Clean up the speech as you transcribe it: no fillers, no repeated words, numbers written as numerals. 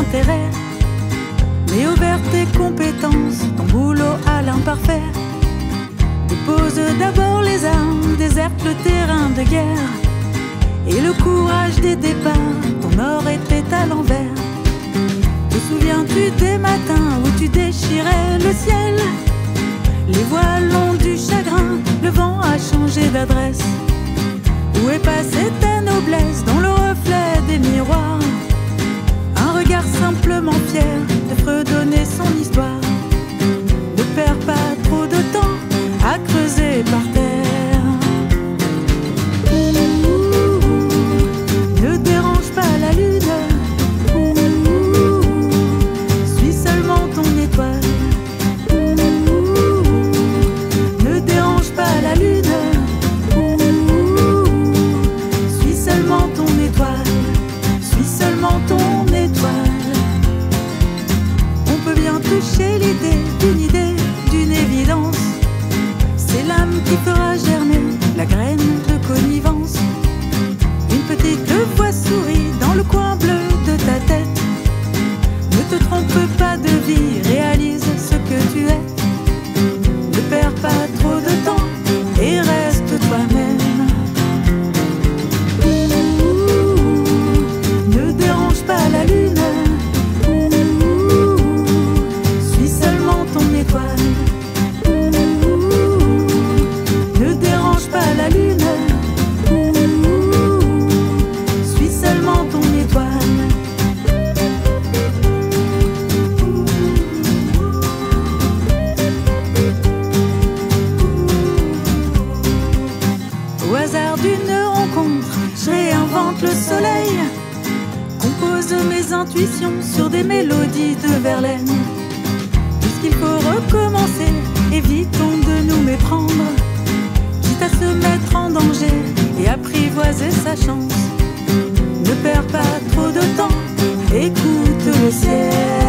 intérêt. Mets au vert tes compétences, ton boulot à l'imparfait. Dépose d'abord les armes, déserte le terrain de guerre. Et le courage des départs, ton or était à l'envers. Te souviens-tu des matins où tu déchirais le ciel? Les voiles ont du chagrin, le vent a changé d'adresse. Où est passée ta noblesse dans le reflet des miroirs? Un regard simplement fier de fredonner son histoire. Ne perds pas trop de temps à creuser par terre. Ne dérange pas la lune, suis seulement ton étoile. Ne dérange pas la lune, suis seulement ton étoile. Suis seulement ton étoile. On peut bien toucher l'idée, d'une évidence. C'est l'âme qui fera germer la graine de connivence. Une petite voix sourit dans le coin bleu de ta tête. Ne te trompe pas de vie, réalise ce que tu es. Ne perds pas trop de temps et reste toi-même. Ne dérange pas la lune, suis seulement ton étoile. Ne dérange pas la lune, suis seulement ton étoile. Au hasard d'une rencontre, je réinvente le soleil. Compose mes intuitions sur des mélodies de Verlaine. Puisqu'il faut recommencer, évitons de nous méprendre. Quitte à se mettre en danger et apprivoiser sa chance. Ne perds pas trop de temps, écoute le ciel.